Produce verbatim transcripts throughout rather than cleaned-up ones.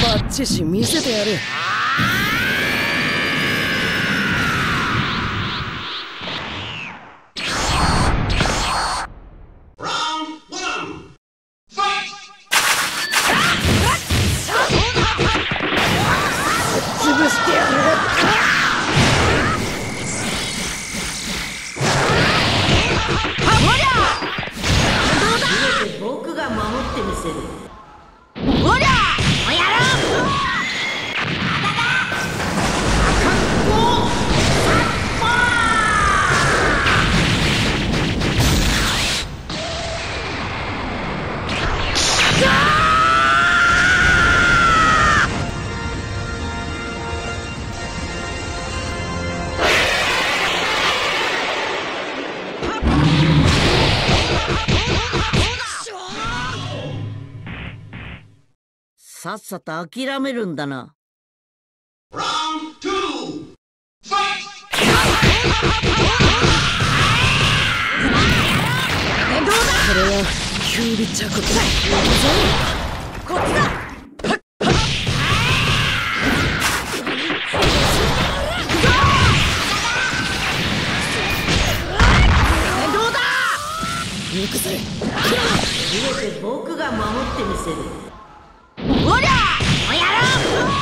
バッチシ見せてやる。潰してやる。 僕が守ってみせる。 おりゃおやろう。 さっさと諦めるんだな。 これはキュウリチャコだ。 こっちだ。 行くぜ。 全て僕が守ってみせる。 おりゃおやろう。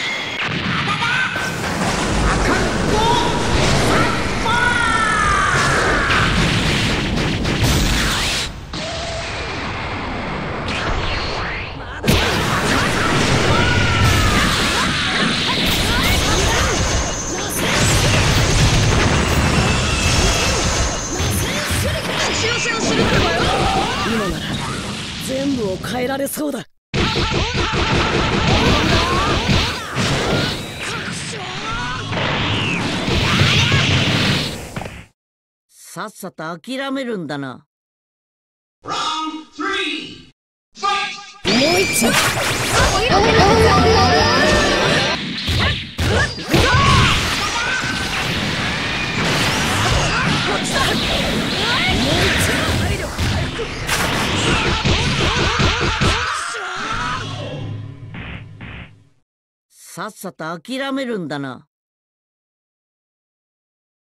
今なら全部を変えられそうだ。 さっさと諦めるんだな。 もう一丁。 さっさと諦めるんだな。